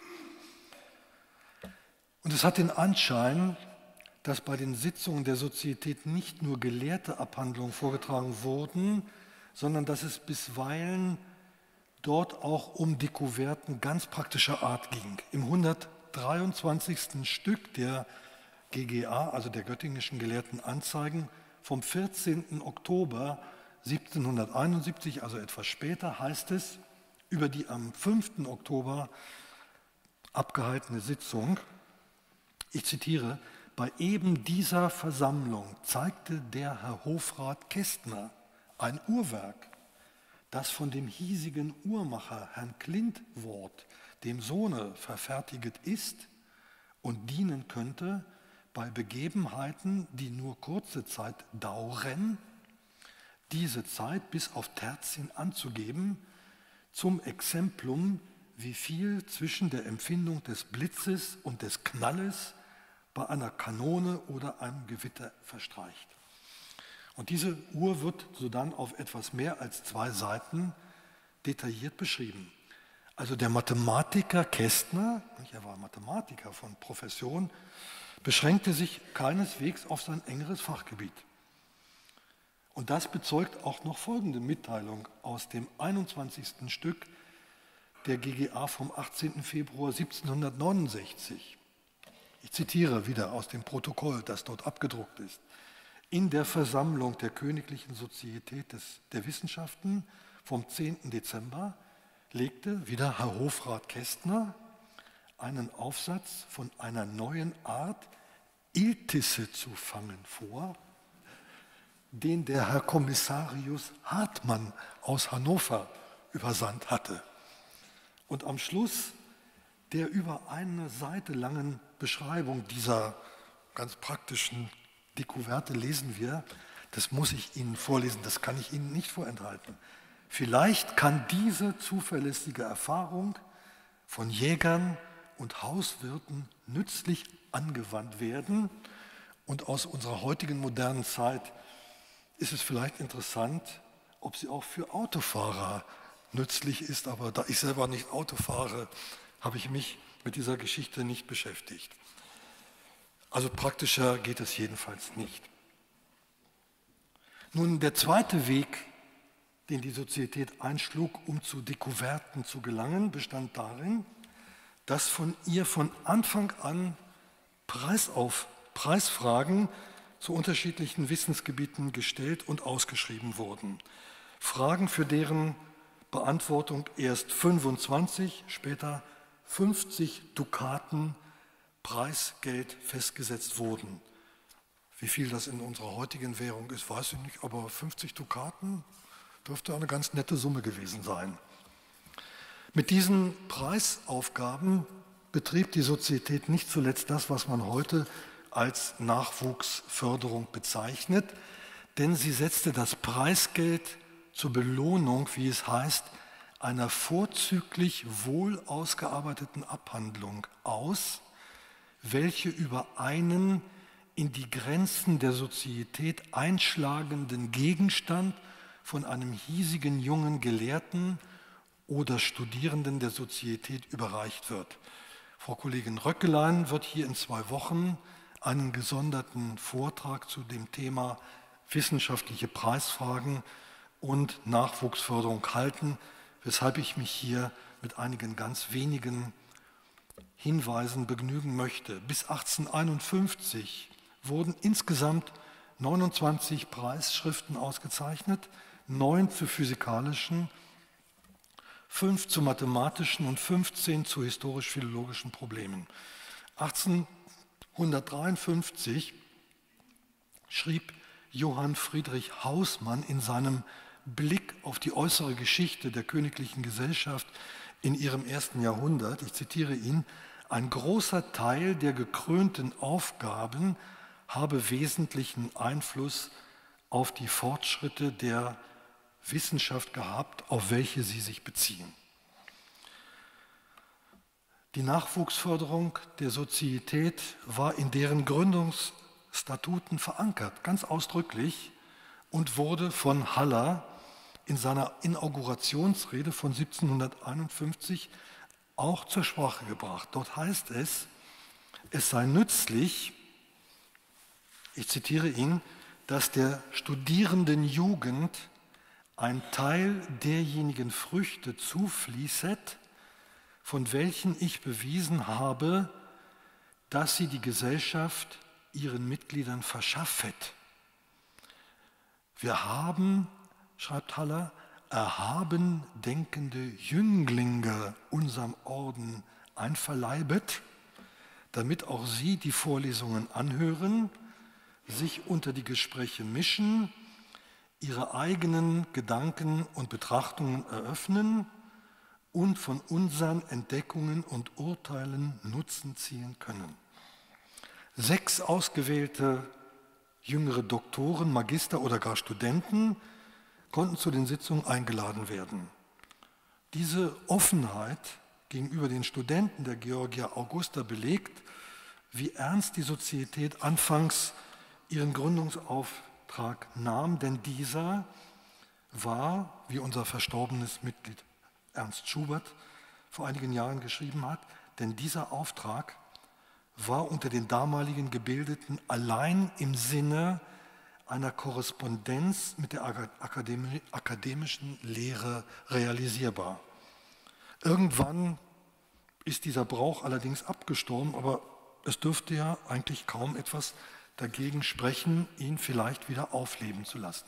Und es hat den Anschein, dass bei den Sitzungen der Sozietät nicht nur gelehrte Abhandlungen vorgetragen wurden, sondern dass es bisweilen dort auch um Dekuverten ganz praktischer Art ging. Im hundertdreiundzwanzigsten Stück der G G A, also der Göttingischen Gelehrten Anzeigen, vom vierzehnten Oktober siebzehnhunderteinundsiebzig, also etwas später, heißt es über die am fünften Oktober abgehaltene Sitzung, ich zitiere, bei eben dieser Versammlung zeigte der Herr Hofrat Kästner ein Uhrwerk, das von dem hiesigen Uhrmacher Herrn Klintwort, dem Sohne verfertiget ist und dienen könnte bei Begebenheiten, die nur kurze Zeit dauern, diese Zeit bis auf Tertien anzugeben, zum Exemplum, wie viel zwischen der Empfindung des Blitzes und des Knalles bei einer Kanone oder einem Gewitter verstreicht. Und diese Uhr wird sodann auf etwas mehr als zwei Seiten detailliert beschrieben. Also der Mathematiker Kästner, er war Mathematiker von Profession, beschränkte sich keineswegs auf sein engeres Fachgebiet. Und das bezeugt auch noch folgende Mitteilung aus dem einundzwanzigsten Stück der G G A vom achtzehnten Februar siebzehnhundertneunundsechzig. Ich zitiere wieder aus dem Protokoll, das dort abgedruckt ist. In der Versammlung der Königlichen Sozietät des, der Wissenschaften vom zehnten Dezember legte wieder Herr Hofrat Kästner einen Aufsatz von einer neuen Art, Iltisse zu fangen vor, den der Herr Kommissarius Hartmann aus Hannover übersandt hatte. Und am Schluss der über eine Seite langen Beschreibung dieser ganz praktischen Dekuverte lesen wir, das muss ich Ihnen vorlesen, das kann ich Ihnen nicht vorenthalten. Vielleicht kann diese zuverlässige Erfahrung von Jägern und Hauswirten nützlich angewandt werden. Und aus unserer heutigen modernen Zeit ist es vielleicht interessant, ob sie auch für Autofahrer nützlich ist. Aber da ich selber nicht Auto fahre, habe ich mich mit dieser Geschichte nicht beschäftigt. Also praktischer geht es jedenfalls nicht. Nun, der zweite Weg, den die Sozietät einschlug, um zu Dekuverten zu gelangen, bestand darin, dass von ihr von Anfang an Preis auf Preisfragen zu unterschiedlichen Wissensgebieten gestellt und ausgeschrieben wurden. Fragen, für deren Beantwortung erst fünfundzwanzig, später fünfzig Dukaten Preisgeld festgesetzt wurden. Wie viel das in unserer heutigen Währung ist, weiß ich nicht, aber fünfzig Dukaten dürfte eine ganz nette Summe gewesen sein. Mit diesen Preisaufgaben betrieb die Sozietät nicht zuletzt das, was man heute als Nachwuchsförderung bezeichnet, denn sie setzte das Preisgeld zur Belohnung, wie es heißt, einer vorzüglich wohl ausgearbeiteten Abhandlung aus, welche über einen in die Grenzen der Sozietät einschlagenden Gegenstand von einem hiesigen jungen Gelehrten oder Studierenden der Sozietät überreicht wird. Frau Kollegin Röckelein wird hier in zwei Wochen einen gesonderten Vortrag zu dem Thema wissenschaftliche Preisfragen und Nachwuchsförderung halten, weshalb ich mich hier mit einigen ganz wenigen Hinweisen begnügen möchte. Bis achtzehnhunderteinundfünfzig wurden insgesamt neunundzwanzig Preisschriften ausgezeichnet, neun zu physikalischen, fünf zu mathematischen und fünfzehn zu historisch-philologischen Problemen. achtzehnhundertdreiundfünfzig schrieb Johann Friedrich Hausmann in seinem Blick auf die äußere Geschichte der königlichen Gesellschaft in ihrem ersten Jahrhundert, ich zitiere ihn, ein großer Teil der gekrönten Aufgaben habe wesentlichen Einfluss auf die Fortschritte der Wissenschaft gehabt, auf welche sie sich beziehen. Die Nachwuchsförderung der Sozietät war in deren Gründungsstatuten verankert, ganz ausdrücklich, und wurde von Haller in seiner Inaugurationsrede von siebzehnhunderteinundfünfzig auch zur Sprache gebracht. Dort heißt es, es sei nützlich, ich zitiere ihn, dass der studierenden Jugend ein Teil derjenigen Früchte zufließet, von welchen ich bewiesen habe, dass sie die Gesellschaft ihren Mitgliedern verschaffet. Wir haben, schreibt Haller, erhaben denkende Jünglinge unserem Orden einverleibet, damit auch sie die Vorlesungen anhören, sich unter die Gespräche mischen, ihre eigenen Gedanken und Betrachtungen eröffnen und von unseren Entdeckungen und Urteilen Nutzen ziehen können. Sechs ausgewählte jüngere Doktoren, Magister oder gar Studenten konnten zu den Sitzungen eingeladen werden. Diese Offenheit gegenüber den Studenten der Georgia Augusta belegt, wie ernst die Sozietät anfangs ihren Gründungsauftrag nahm, denn dieser war, wie unser verstorbenes Mitglied Ernst Schubert vor einigen Jahren geschrieben hat, denn dieser Auftrag war unter den damaligen Gebildeten allein im Sinne einer Korrespondenz mit der Akademie, akademischen Lehre realisierbar. Irgendwann ist dieser Brauch allerdings abgestorben, aber es dürfte ja eigentlich kaum etwas dagegen sprechen, ihn vielleicht wieder aufleben zu lassen.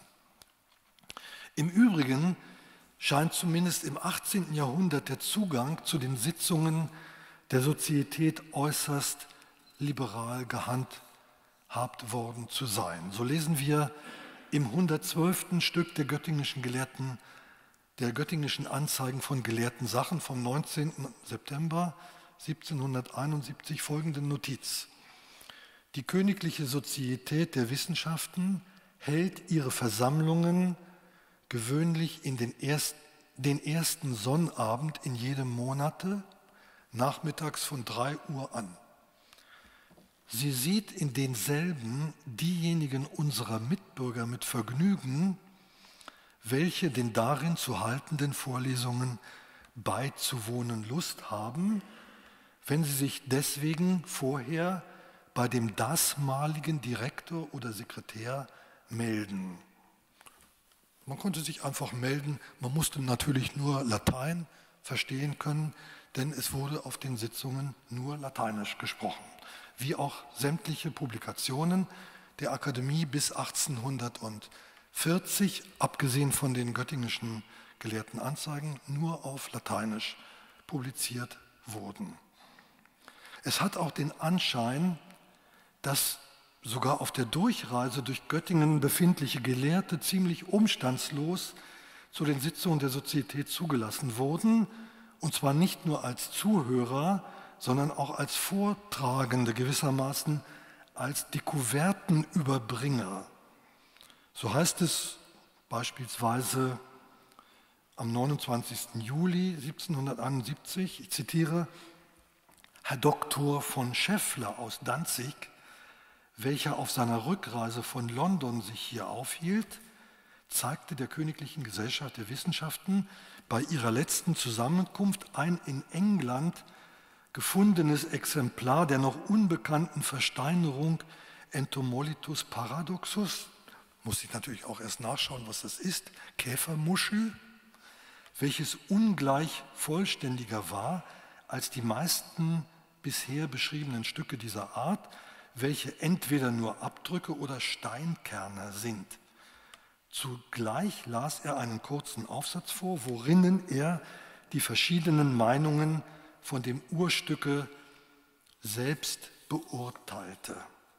Im Übrigen scheint zumindest im achtzehnten Jahrhundert der Zugang zu den Sitzungen der Sozietät äußerst liberal gehandhabt worden zu sein. So lesen wir im hundertzwölften Stück der göttingischen Gelehrten, der göttingischen Anzeigen von gelehrten Sachen vom neunzehnten September siebzehnhunderteinundsiebzig folgende Notiz. Die Königliche Sozietät der Wissenschaften hält ihre Versammlungen gewöhnlich in den, erst, den ersten Sonnabend in jedem Monate nachmittags von drei Uhr an. Sie sieht in denselben diejenigen unserer Mitbürger mit Vergnügen, welche den darin zu haltenden Vorlesungen beizuwohnen Lust haben, wenn sie sich deswegen vorher bei dem dasmaligen Direktor oder Sekretär melden. Man konnte sich einfach melden, man musste natürlich nur Latein verstehen können, denn es wurde auf den Sitzungen nur Lateinisch gesprochen, wie auch sämtliche Publikationen der Akademie bis achtzehnhundertvierzig, abgesehen von den göttingischen gelehrten Anzeigen, nur auf Lateinisch publiziert wurden. Es hat auch den Anschein, dass sogar auf der Durchreise durch Göttingen befindliche Gelehrte ziemlich umstandslos zu den Sitzungen der Sozietät zugelassen wurden, und zwar nicht nur als Zuhörer, sondern auch als Vortragende, gewissermaßen als Dekuvertenüberbringer. So heißt es beispielsweise am neunundzwanzigsten Juli siebzehnhunderteinundsiebzig, ich zitiere, Herr Doktor von Scheffler aus Danzig, welcher auf seiner Rückreise von London sich hier aufhielt, zeigte der Königlichen Gesellschaft der Wissenschaften bei ihrer letzten Zusammenkunft ein in England gefundenes Exemplar der noch unbekannten Versteinerung Entomolitus paradoxus, muss ich natürlich auch erst nachschauen, was das ist, Käfermuschel, welches ungleich vollständiger war als die meisten bisher beschriebenen Stücke dieser Art, welche entweder nur Abdrücke oder Steinkerne sind. Zugleich las er einen kurzen Aufsatz vor, worinnen er die verschiedenen Meinungen von dem Urstücke selbst beurteilte.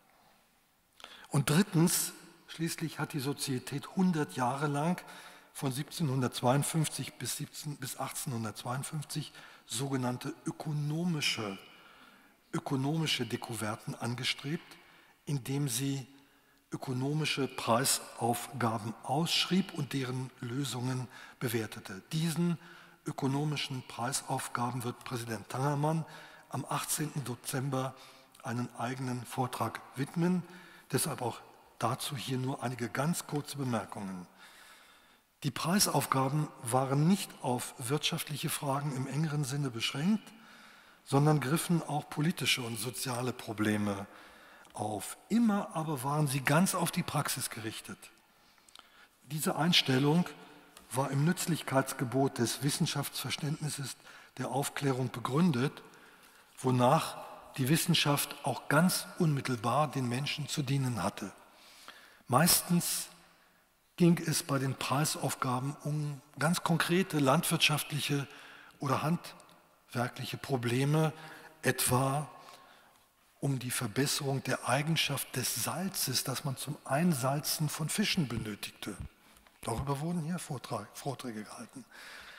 Und drittens, schließlich hat die Sozietät hundert Jahre lang von siebzehnhundertzweiundfünfzig bis, bis achtzehnhundertzweiundfünfzig sogenannte ökonomische, ökonomische Dekuverten angestrebt, indem sie ökonomische Preisaufgaben ausschrieb und deren Lösungen bewertete. Diesen ökonomischen Preisaufgaben wird Präsident Tangermann am achtzehnten Dezember einen eigenen Vortrag widmen. Deshalb auch dazu hier nur einige ganz kurze Bemerkungen. Die Preisaufgaben waren nicht auf wirtschaftliche Fragen im engeren Sinne beschränkt, sondern griffen auch politische und soziale Probleme auf. Immer aber waren sie ganz auf die Praxis gerichtet. Diese Einstellung war im Nützlichkeitsgebot des Wissenschaftsverständnisses der Aufklärung begründet, wonach die Wissenschaft auch ganz unmittelbar den Menschen zu dienen hatte. Meistens ging es bei den Preisaufgaben um ganz konkrete landwirtschaftliche oder handwerkliche Probleme, etwa um die Verbesserung der Eigenschaft des Salzes, das man zum Einsalzen von Fischen benötigte. Darüber wurden hier Vorträge gehalten.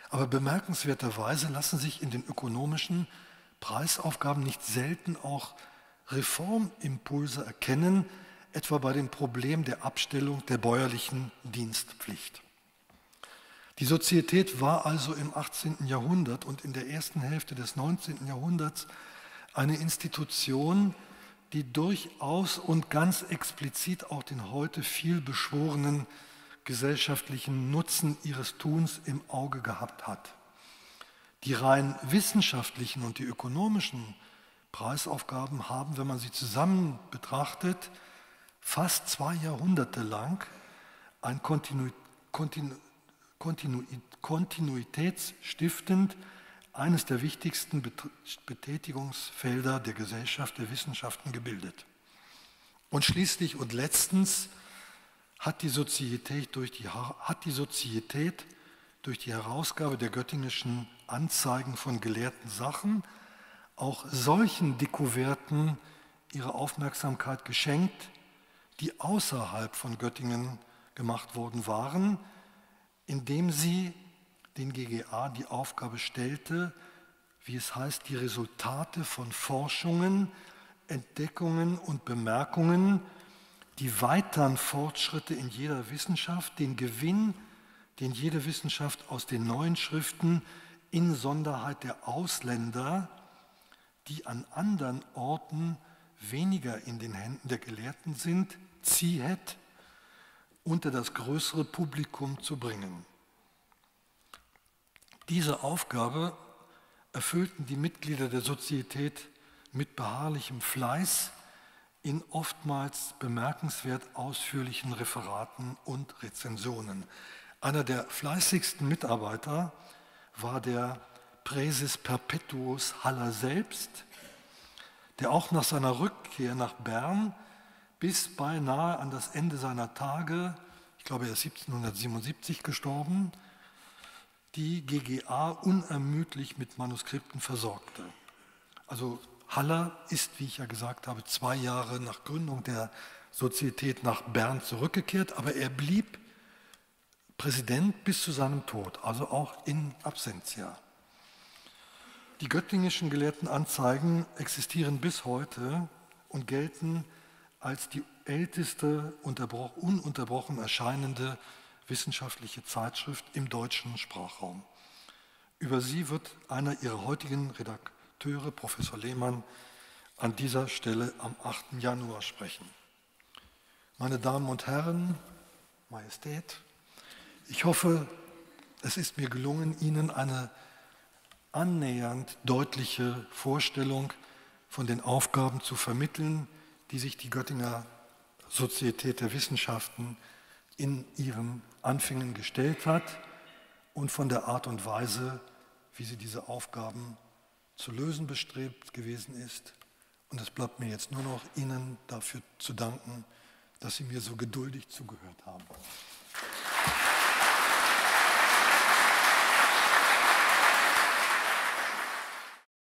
Aber bemerkenswerterweise lassen sich in den ökonomischen Preisaufgaben nicht selten auch Reformimpulse erkennen, etwa bei dem Problem der Abstellung der bäuerlichen Dienstpflicht. Die Sozietät war also im achtzehnten Jahrhundert und in der ersten Hälfte des neunzehnten Jahrhunderts eine Institution, die durchaus und ganz explizit auch den heute viel beschworenen gesellschaftlichen Nutzen ihres Tuns im Auge gehabt hat. Die rein wissenschaftlichen und die ökonomischen Preisaufgaben haben, wenn man sie zusammen betrachtet, fast zwei Jahrhunderte lang ein Kontinu, Kontinu, Kontinu, kontinuitätsstiftend eines der wichtigsten Betätigungsfelder der Gesellschaft, der Wissenschaften gebildet. Und schließlich und letztens hat die Sozietät durch die, hat die Sozietät durch die Herausgabe der Göttingischen Anzeigen von gelehrten Sachen auch solchen Dekuverten ihre Aufmerksamkeit geschenkt, die außerhalb von Göttingen gemacht worden waren, indem sie den G G A die Aufgabe stellte, wie es heißt, die Resultate von Forschungen, Entdeckungen und Bemerkungen, die weiteren Fortschritte in jeder Wissenschaft, den Gewinn, den jede Wissenschaft aus den neuen Schriften, insonderheit der Ausländer, die an anderen Orten weniger in den Händen der Gelehrten sind, ziehet, unter das größere Publikum zu bringen. Diese Aufgabe erfüllten die Mitglieder der Sozietät mit beharrlichem Fleiß in oftmals bemerkenswert ausführlichen Referaten und Rezensionen. Einer der fleißigsten Mitarbeiter war der Praeses Perpetuus Haller selbst, der auch nach seiner Rückkehr nach Bern bis beinahe an das Ende seiner Tage, ich glaube er ist siebzehnhundertsiebenundsiebzig gestorben, die G G A unermüdlich mit Manuskripten versorgte. Also Haller ist, wie ich ja gesagt habe, zwei Jahre nach Gründung der Sozietät nach Bern zurückgekehrt, aber er blieb Präsident bis zu seinem Tod, also auch in absentia. Die göttingischen gelehrten Anzeigen existieren bis heute und gelten als die älteste ununterbrochen erscheinende wissenschaftliche Zeitschrift im deutschen Sprachraum. Über sie wird einer ihrer heutigen Redakteure, Professor Lehmann, an dieser Stelle am achten Januar sprechen. Meine Damen und Herren, Majestät, ich hoffe, es ist mir gelungen, Ihnen eine annähernd deutliche Vorstellung von den Aufgaben zu vermitteln, die sich die Göttinger Sozietät der Wissenschaften in ihren Anfängen gestellt hat und von der Art und Weise, wie sie diese Aufgaben zu lösen bestrebt gewesen ist. Und es bleibt mir jetzt nur noch Ihnen dafür zu danken, dass Sie mir so geduldig zugehört haben.